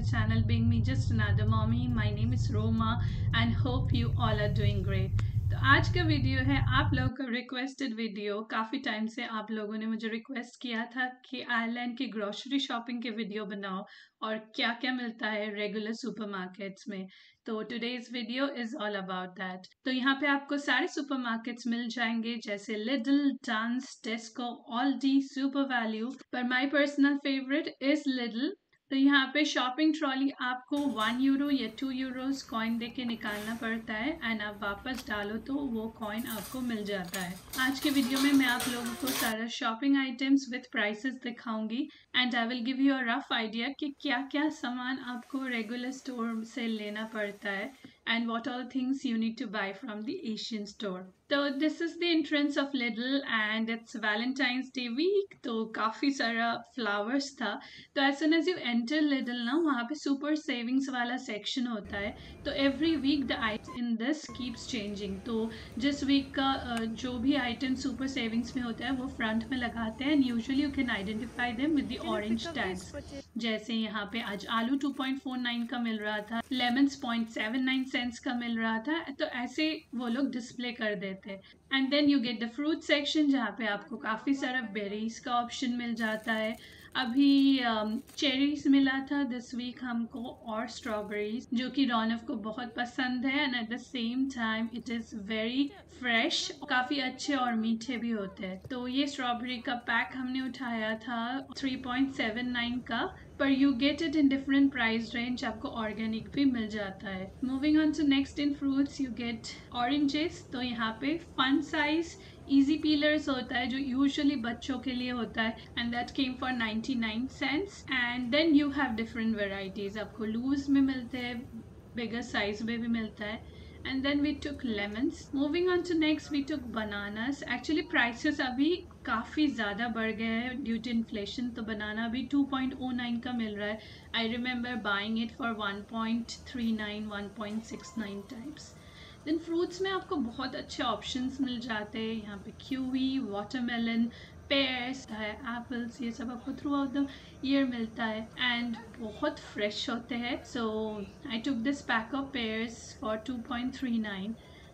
channel, being me just another mommy. My name is Roma and hope you all are doing great. तो आज का video है आप लोगों का रिक्वेस्टेड वीडियो। काफ़ी टाइम से आप लोगों ने मुझे रिक्वेस्ट किया था कि आयरलैंड की ग्रोसरी शॉपिंग के वीडियो बनाओ और क्या क्या मिलता है रेगुलर सुपरमार्केट्स में। तो today's video is all about that. तो यहाँ पे आपको सारे सुपरमार्केट्स मिल जाएंगे जैसे Lidl, Dunnes, Tesco, Aldi, SuperValu, पर my personal favourite is Lidl. तो यहाँ पे शॉपिंग ट्रॉली आपको 1 यूरो या 2 यूरोज कॉइन देके निकालना पड़ता है एंड आप वापस डालो तो वो कॉइन आपको मिल जाता है। आज के वीडियो में मैं आप लोगों को सारा शॉपिंग आइटम्स विथ प्राइसेस दिखाऊंगी and I will give you a rough idea कि क्या क्या सामान आपको रेगुलर स्टोर से लेना पड़ता है and what all things you need to buy from the Asian store. So this is the entrance of Lidl and it's Valentine's Day week. तो काफी सारा flowers था। तो as soon as you enter Lidl ना वहाँ पे super savings वाला section होता है। तो every week the item in this keeps changing. तो जिस week का जो भी item super savings में होता है वो front में लगाते हैं and usually you can identify them with the orange tags. जैसे यहाँ पे आज आलू 2.49 का मिल रहा था, लेमन्स 0.79 सेंट्स का मिल रहा था। तो ऐसे वो लोग डिस्प्ले कर देते हैं। And then you get the fruit section जहाँ पे आपको काफ़ी सारा बेरीज का ऑप्शन मिल जाता है। अभी चेरीज मिला था दिस वीक हमको और स्ट्रॉबेरीज जो कि रौनक को बहुत पसंद है and at the same time it is very fresh, काफ़ी अच्छे और मीठे भी होते हैं। तो ये स्ट्रॉबेरी का पैक हमने उठाया था 3.79 का, पर you get it in different price range, आपको ऑर्गेनिक भी मिल जाता है। Moving on to next in fruits you get oranges. तो यहाँ पे फन साइज इजी पीलर्स होता है जो यूजुअली बच्चों के लिए होता है and that came for 99 cents. And then you have different varieties, आपको लूज में मिलते हैं, बिगर साइज में भी मिलता है। And then we took lemons. Moving on to next, we took bananas. Actually prices अभी काफ़ी ज़्यादा बढ़ गए हैं ड्यू टू इन्फ्लेशन। तो बनाना भी 2.09 का मिल रहा है। I remember buying it for 1.39 1.69 times. Then fruits में आपको बहुत अच्छे ऑप्शंस मिल जाते हैं। यहाँ पे कीवी, वाटरमेलन, पेयर्स है, एप्पल्स, ये सब आपको थ्रू आउट द ईयर मिलता है एंड बहुत फ्रेश होते हैं। So I took this pack of pears for 2.39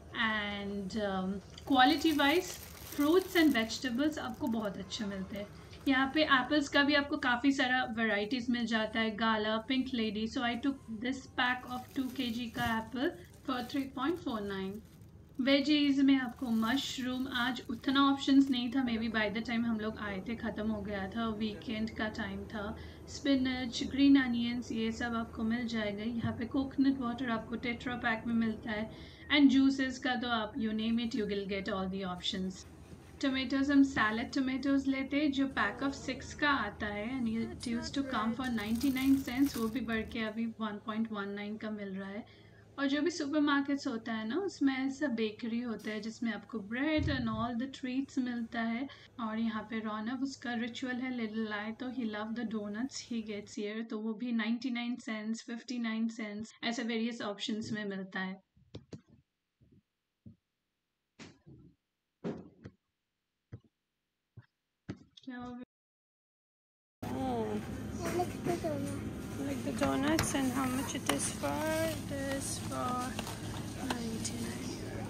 and quality wise fruits and vegetables आपको बहुत अच्छे मिलते हैं। यहाँ पे एप्पल्स का भी आपको काफ़ी सारा वेराइटीज़ मिल जाता है, Gala, Pink Lady. So I took this pack of 2 kg का एप्पल फॉर 3.49। वेजीज में आपको मशरूम, आज उतना ऑप्शंस नहीं था, maybe by the time हम लोग आए थे ख़त्म हो गया था, वीकेंड का टाइम था। स्पिनच, ग्रीन अनियंस, ये सब आपको मिल जाएगा। यहाँ पे कोकोनट वाटर आपको टेट्रा पैक में मिलता है एंड जूसेस का तो आप you name it you will get all the options. Tomatoes हम सैलड टोमेटोज लेते जो पैक ऑफ 6 का आता है and it used to come for 99 cents, वो भी बढ़ के अभी 1.19 का मिल रहा है। और जो भी सुपरमार्केट्स होता है ना उसमें ऐसा बेकरी होता है जिसमें आपको bread and all the treats मिलता है। और यहाँ पे रौनक उसका रिचुअल है लिटिल आए तो he love the donuts he gets here, तो वो भी 99 सेंट्स 59 सेंट्स ऐसे वेरियस ऑप्शंस में मिलता है। क्या like the donuts and how much it is for this for 99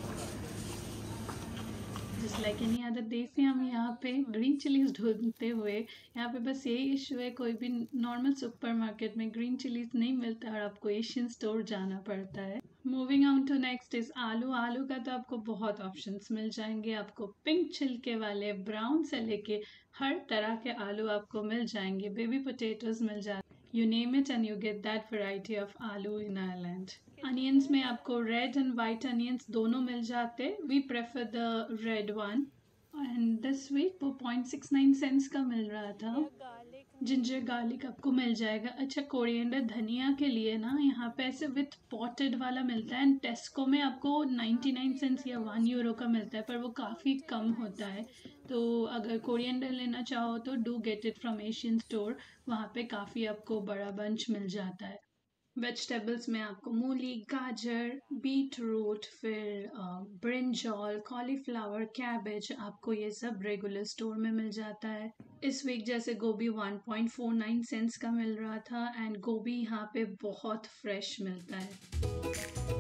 just like any other day से हम यहाँ पे ग्रीन चिलीज ढूंढते हुए, यहाँ पे बस यही इशू है कोई भी नॉर्मल सुपरमार्केट में ग्रीन चिलीज नहीं मिलता और आपको एशियन स्टोर जाना पड़ता है। Moving on to next is aloo. आलू का तो आपको बहुत ऑप्शंस मिल जाएंगे, आपको पिंक छिलके वाले, ब्राउन से लेके हर तरह के आलू आपको मिल जाएंगे। बेबी पोटैटोज मिल जाते, you name it and you get that variety of aloo in Ireland. Onions में आपको red and white onions दोनों मिल जाते, we prefer the red one and this week वो 0.69 cents का मिल रहा था। जिंजर गार्लिक आपको मिल जाएगा। अच्छा कोरिएंडर धनिया के लिए ना यहाँ पे ऐसे विथ पॉटेड वाला मिलता है एंड टेस्को में आपको 99 सेंट्स या 1 यूरो का मिलता है, पर वो काफ़ी कम होता है। तो अगर कोरिएंडर लेना चाहो तो do get it from Asian store, वहाँ पे काफ़ी आपको बड़ा बंच मिल जाता है। वेजिटेबल्स में आपको मूली, गाजर, बीट रूट, फिर ब्रिंजॉल, कॉलीफ्लावर, कैबेज, आपको ये सब रेगुलर स्टोर में मिल जाता है। इस वीक जैसे गोभी 1.49 सेंट्स का मिल रहा था एंड गोभी यहाँ पे बहुत फ्रेश मिलता है।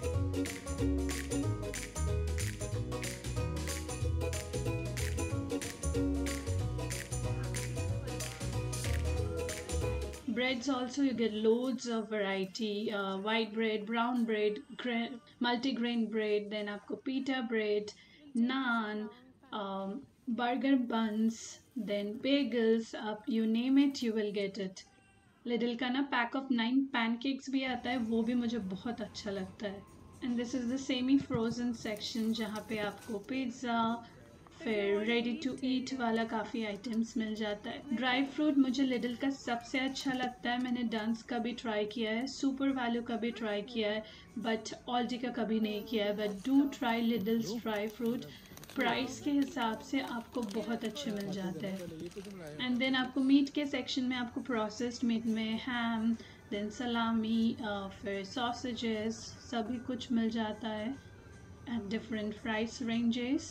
Breads also you get loads of variety, white bread, brown bread, multigrain bread, then आपको pita bread, naan, burger buns, then bagels, up you name it you will get it. Lidl का ना pack of 9 pancakes भी आता है, वो भी मुझे बहुत अच्छा लगता है। And this is the semi frozen section जहाँ पे आपको पिज़्ज़ा, फिर रेडी टू ईट वाला काफ़ी आइटम्स मिल जाता है। ड्राई फ्रूट मुझे लिटिल का सबसे अच्छा लगता है। मैंने डंस का भी ट्राई किया है, सुपर वैल्यू का भी ट्राई किया है, बट ऑल्डी का कभी नहीं किया है। But do try Lidl's dry fruit, price के हिसाब से आपको बहुत अच्छे मिल जाते हैं। एंड देन आपको मीट के सेक्शन में आपको प्रोसेस्ड मीट में हैम, देन सलामी, फिर सॉसेजेस, सभी कुछ मिल जाता है at different price ranges.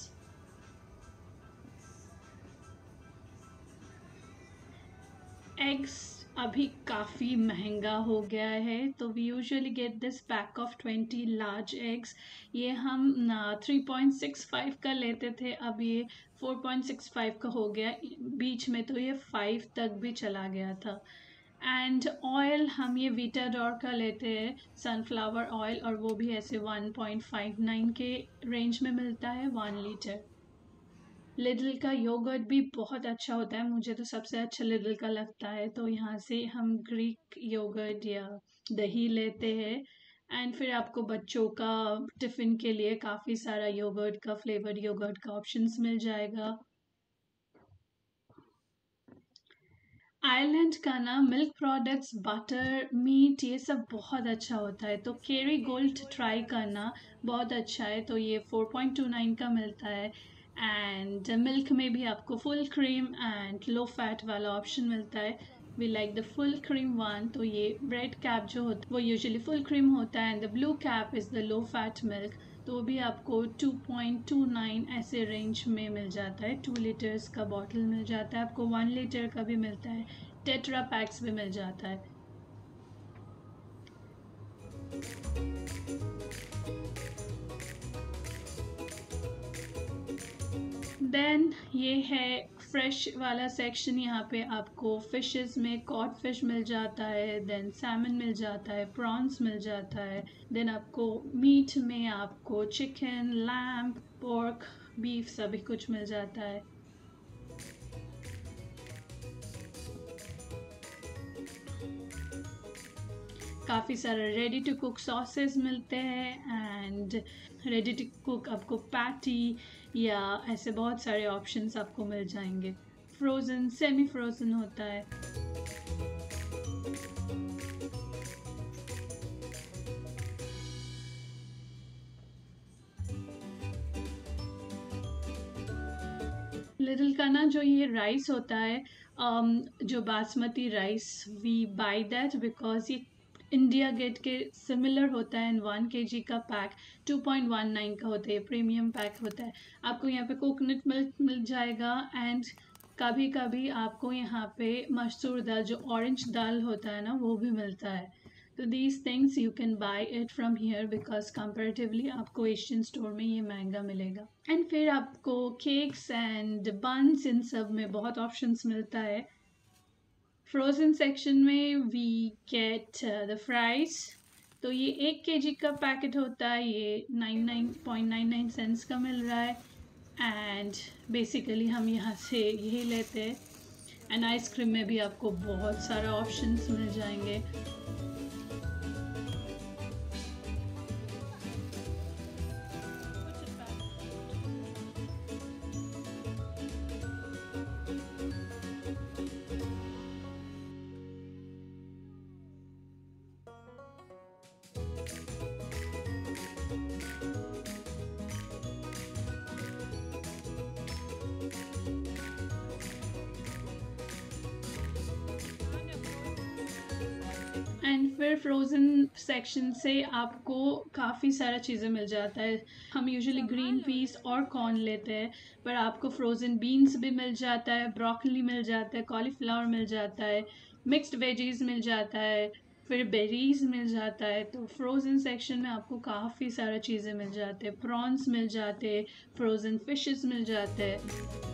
Eggs अभी काफ़ी महंगा हो गया है, तो we usually get this pack of 20 large eggs. ये हम 3.65 का लेते थे, अब ये 4.65 का हो गया। बीच में तो ये 5 तक भी चला गया था। एंड ऑयल हम ये वीटाडोर का लेते हैं, सनफ्लावर ऑयल, और वो भी ऐसे 1.59 के रेंज में मिलता है 1 लीटर। लिडल का योगर्ट भी बहुत अच्छा होता है, मुझे तो सबसे अच्छा लिडल का लगता है। तो यहाँ से हम ग्रीक योगर्ट या दही लेते हैं। एंड फिर आपको बच्चों का टिफ़िन के लिए काफ़ी सारा योगर्ट का, फ्लेवर्ड योगर्ट का ऑप्शंस मिल जाएगा। आयरलैंड का ना मिल्क प्रोडक्ट्स, बटर, मीट, ये सब बहुत अच्छा होता है। तो केरी गोल्ड ट्राई करना, बहुत अच्छा है। तो ये 4.29 का मिलता है। एंड मिल्क में भी आपको full cream and low fat वाला ऑप्शन मिलता है। We like the full cream one. तो ये ब्रेड कैप जो होता है वो यूजुअली फुल क्रीम होता है, and the blue cap is the low fat milk. तो वो भी आपको 2.29 ऐसे रेंज में मिल जाता है। 2 लीटर्स का बॉटल मिल जाता है आपको, 1 लीटर का भी मिलता है, टेट्रा पैक्स भी मिल जाता है। देन ये है फ्रेश वाला सेक्शन। यहाँ पे आपको फिशेस में कॉड फिश मिल जाता है, देन सैमन मिल जाता है, प्रॉन्स मिल जाता है। देन आपको मीट में आपको चिकन, लैम्ब, पोर्क, बीफ, सभी कुछ मिल जाता है। काफ़ी सारे रेडी टू कुक सॉसेस मिलते हैं, एंड रेडी टू कुक आपको पैटी या ऐसे बहुत सारे ऑप्शंस आपको मिल जाएंगे। फ्रोज़न, सेमी फ्रोज़न होता है। लिटिल का ना जो ये राइस होता है, जो basmati rice, we buy that because ये इंडिया गेट के सिमिलर होता है। एंड 1 kg का पैक 2.19 का होता है, प्रीमियम पैक होता है। आपको यहाँ पे कोकोनट मिल्क मिल जाएगा, एंड कभी कभी आपको यहाँ पे मसूर दाल, जो ऑरेंज दाल होता है ना, वो भी मिलता है। तो these things you can buy it from here because comparatively आपको एशियन स्टोर में ये महंगा मिलेगा। एंड फिर आपको केक्स एंड बन्स, इन सब में बहुत ऑप्शंस मिलता है। फ्रोज़न सेक्शन में वी गेट द फ्राइज। तो ये 1 kg का पैकेट होता है, ये 99.99 सेंट्स का मिल रहा है। एंड बेसिकली हम यहाँ से यही लेते हैं। एंड आइसक्रीम में भी आपको बहुत सारे ऑप्शंस मिल जाएंगे। एंड फिर फ्रोज़न सेक्शन से आपको काफ़ी सारा चीज़ें मिल जाता है। हम यूजुअली ग्रीन पीस और कॉर्न लेते हैं, पर आपको फ्रोज़न बीन्स भी मिल जाता है, ब्रोकली मिल जाता है, कॉलीफ्लावर मिल जाता है, मिक्स्ड वेजीज़ मिल जाता है, फिर बेरीज मिल जाता है। तो फ्रोज़न सेक्शन में आपको काफ़ी सारा चीज़ें मिल जाते हैं, प्रॉन्स मिल जाते हैं, फ्रोज़न फिशेस मिल जाते हैं।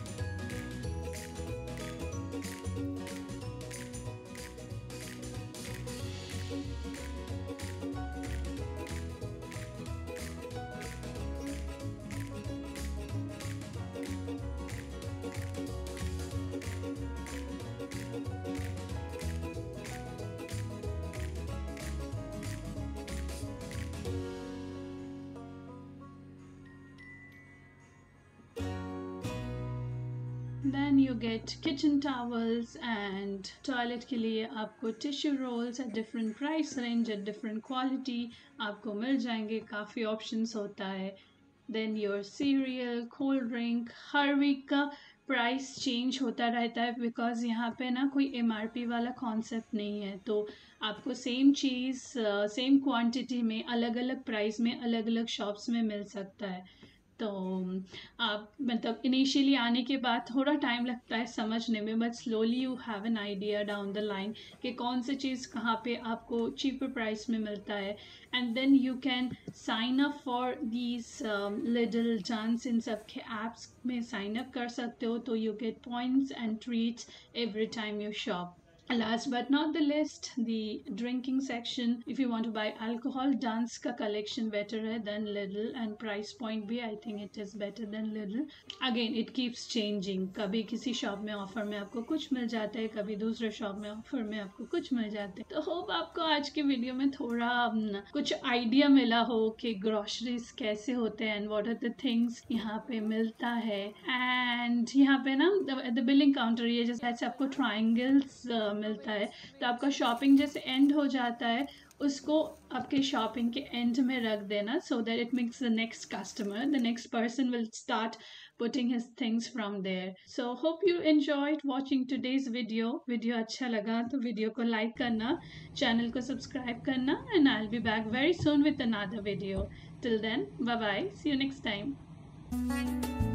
Then you get kitchen towels and toilet के लिए आपको tissue rolls at different price range at different quality आपको मिल जाएंगे, काफ़ी options होता है। Then your cereal, cold drink, हर week का प्राइस चेंज होता रहता है, बिकॉज यहाँ पे ना कोई MRP वाला कॉन्सेप्ट नहीं है। तो आपको सेम चीज़ सेम क्वांटिटी में अलग अलग प्राइस में अलग अलग शॉप्स में मिल सकता है। तो आप मतलब इनिशियली आने के बाद थोड़ा टाइम लगता है समझने में, but slowly you have an idea down the line कि कौन सी चीज़ कहाँ पे आपको चीपर प्राइस में मिलता है। And then you can sign up for these Lidl Dunnes, इन सब के ऐप्स में साइन अप कर सकते हो, तो you get points and treats every time you shop. Last but not the least, the drinking section. If you want to buy alcohol, Dan's का collection better है than Lidl, and price point भी I think it is better than Lidl. Again, it keeps changing. कभी किसी shop में offer में आपको कुछ मिल जाता है, कभी दूसरे शॉप में ऑफर में आपको कुछ मिल जाता है। तो होप आपको आज के वीडियो में थोड़ा कुछ आइडिया मिला हो कि ग्रोसरीज कैसे होते हैं and what are the things यहाँ पे मिलता है। एंड यहाँ पे ना द बिलिंग काउंटर, ये जैसे आपको ट्राइंगल्स मिलता है, तो आपका शॉपिंग जैसे एंड हो जाता है उसको आपके शॉपिंग के एंड में रख देना, so that it makes the next customer, the next person will start putting his things from there. So hope you enjoyed watching today's video अच्छा लगा तो वीडियो को लाइक करना, चैनल को सब्सक्राइब करना, and I'll be back very soon with another video. Till then, bye bye, see you next time.